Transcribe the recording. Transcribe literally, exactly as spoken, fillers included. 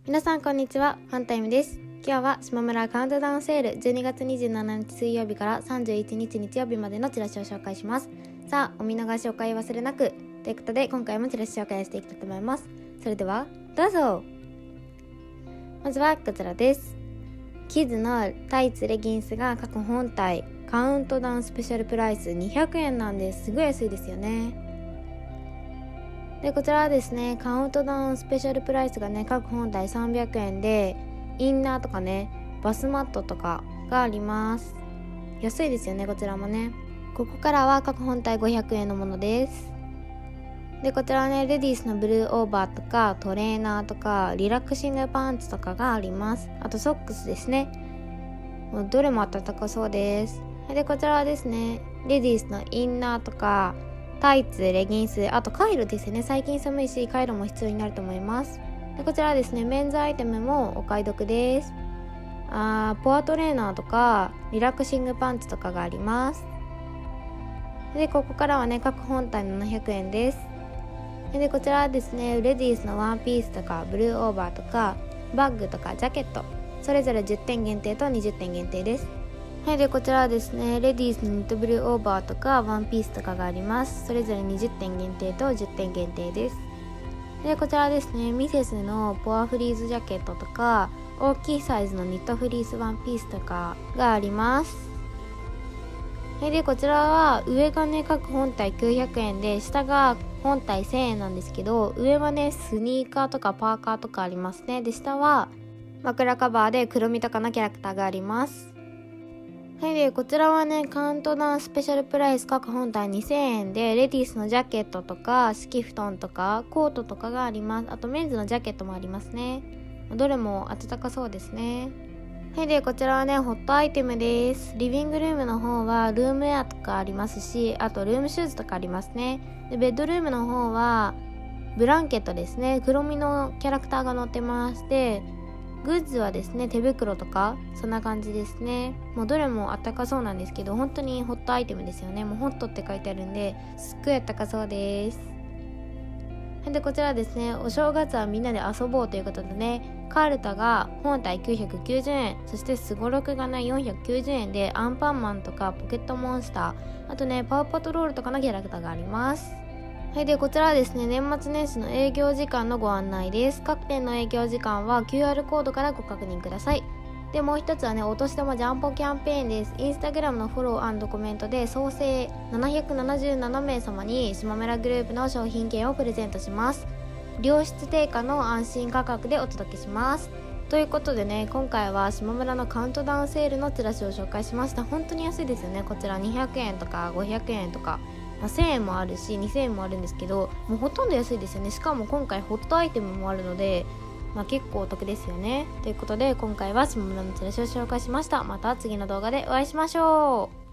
皆さんこんにちは、ファンタイムです。今日は島村カウントダウンセールじゅうにがつにじゅうしちにち水曜日からさんじゅういちにち日曜日までのチラシを紹介します。さあお見逃しお買い忘れなくということで、今回もチラシ紹介していきたいと思います。それではどうぞ。まずはこちらです。キッズのタイツレギンスが各本体カウントダウンスペシャルプライスにひゃくえんなんです。すごい安いですよね。でこちらはですね、カウントダウンスペシャルプライスがね各本体さんびゃくえんで、インナーとかねバスマットとかがあります。安いですよね、こちらもね。ここからは各本体ごひゃくえんのものです。でこちらはね、レディースのブルーオーバーとかトレーナーとかリラクシングパンツとかがあります。あとソックスですね。もうどれも暖かそうです。でこちらはですね、レディースのインナーとかタイツ、レギンス、あとカイロですね。最近寒いしカイロも必要になると思います。でこちらはですね、メンズアイテムもお買い得です。あーポアトレーナーとかリラクシングパンツとかがあります。でここからはね各本体ななひゃくえんです。でこちらはですね、レディースのワンピースとかブルーオーバーとかバッグとかジャケット、それぞれじゅってん限定とにじゅってん限定です。はい、でこちらはですね、レディースのニットブルーオーバーとかワンピースとかがあります。それぞれにじゅってん限定とじゅってん限定です。でこちらはですね、ミセスのポアフリーズジャケットとか大きいサイズのニットフリースワンピースとかがあります。はい、でこちらは上がね各本体きゅうひゃくえんで、下が本体せんえんなんですけど、上はねスニーカーとかパーカーとかありますね。で下は枕カバーで黒みとかのキャラクターがあります。はい、でこちらはねカウントダウンスペシャルプライス各本体にせんえんで、レディースのジャケットとか敷布団とかコートとかがあります。あとメンズのジャケットもありますね。どれも暖かそうですね。はい、でこちらはねホットアイテムです。リビングルームの方はルームウェアとかありますし、あとルームシューズとかありますね。でベッドルームの方はブランケットですね、黒みのキャラクターが載ってまして、グッズはですね手袋とかそんな感じですね。もうどれもあったかそうなんですけど、本当にホットアイテムですよね。もうホットって書いてあるんですっごいあったかそうです。でこちらですね、お正月はみんなで遊ぼうということでね、カルタが本体きゅうひゃくきゅうじゅうえん、そしてスゴロクがねよんひゃくきゅうじゅうえんで、アンパンマンとかポケットモンスター、あとねパウパトロールとかのキャラクターがあります。はい、でこちらはですね、年末年始の営業時間のご案内です。各店の営業時間は キューアール コードからご確認ください。でもう一つはね、お年玉ジャンボキャンペーンです。インスタグラムのフォロー&コメントで総勢ななひゃくななじゅうななめい様に島村グループの商品券をプレゼントします。良質定価の安心価格でお届けします。ということでね、今回は島村のカウントダウンセールのチラシを紹介しました。本当に安いですよね。こちらにひゃくえんとかごひゃくえんとか、まあ、せんえんもあるしにせんえんもあるんですけど、もうほとんど安いですよね。しかも今回ホットアイテムもあるので、まあ、結構お得ですよね。ということで今回は島村のチラシを紹介しました。また次の動画でお会いしましょう。